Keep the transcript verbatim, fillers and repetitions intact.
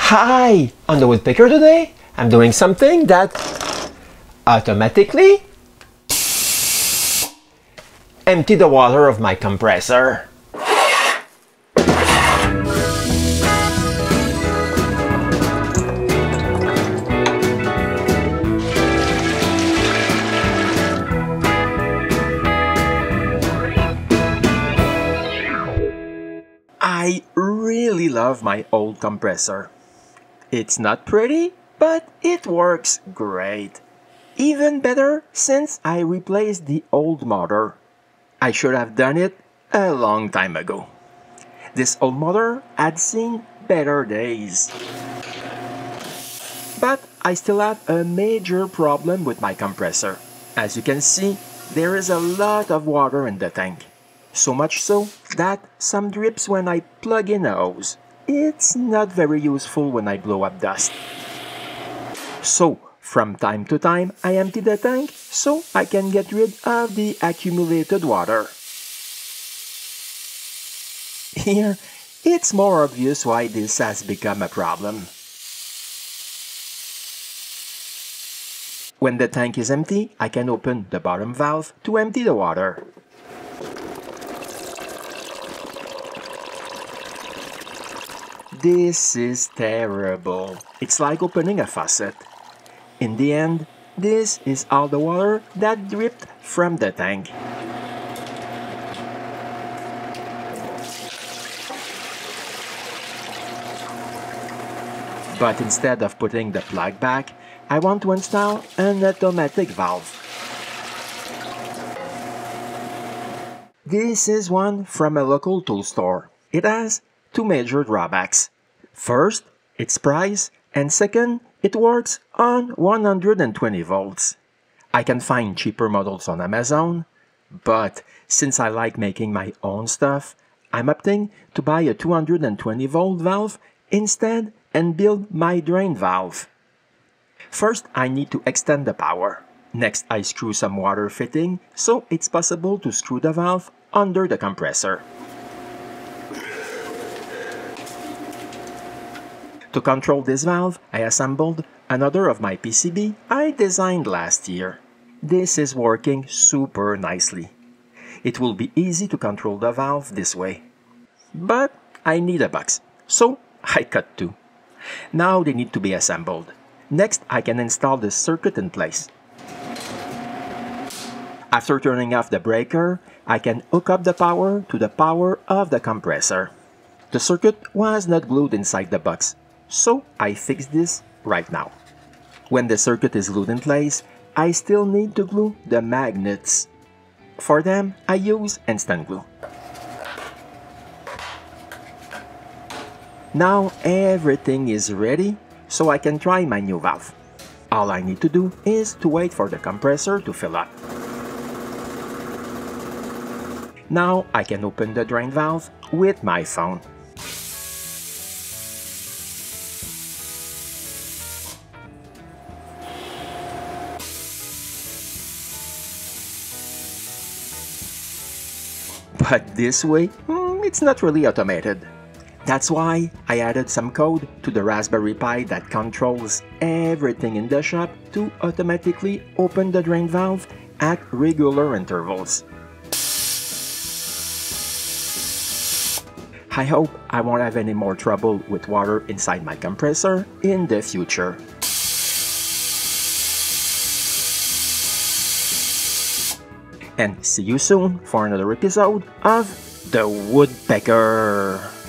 Hi! On the Woodpecker today, I'm doing something that automatically empty the water of my compressor. I really love my old compressor. It's not pretty, but it works great. Even better since I replaced the old motor. I should have done it a long time ago. This old motor had seen better days. But I still have a major problem with my compressor. As you can see, there is a lot of water in the tank. So much so that some drips when I plug in a hose. It's not very useful when I blow up dust. So, from time to time, I empty the tank so I can get rid of the accumulated water. Here, it's more obvious why this has become a problem. When the tank is empty, I can open the bottom valve to empty the water. This is terrible. It's like opening a faucet. In the end, this is all the water that dripped from the tank. But instead of putting the plug back, I want to install an automatic valve. This is one from a local tool store. It has two major drawbacks. First, its price, and second, it works on one hundred twenty volts. I can find cheaper models on Amazon, but since I like making my own stuff, I'm opting to buy a two hundred twenty volt valve instead and build my drain valve. First, I need to extend the power. Next, I screw some water fitting so it's possible to screw the valve under the compressor. To control this valve, I assembled another of my P C B I designed last year. This is working super nicely. It will be easy to control the valve this way. But I need a box, so I cut two. Now they need to be assembled. Next, I can install the circuit in place. After turning off the breaker, I can hook up the power to the power of the compressor. The circuit was not glued inside the box, so I fixed this right now. When the circuit is glued in place, I still need to glue the magnets. For them, I use instant glue. Now everything is ready, so I can try my new valve. All I need to do is to wait for the compressor to fill up. Now I can open the drain valve with my phone. But this way, mm, it's not really automated. That's why I added some code to the Raspberry Pi that controls everything in the shop to automatically open the drain valve at regular intervals. I hope I won't have any more trouble with water inside my compressor in the future. And see you soon for another episode of The Woodpecker.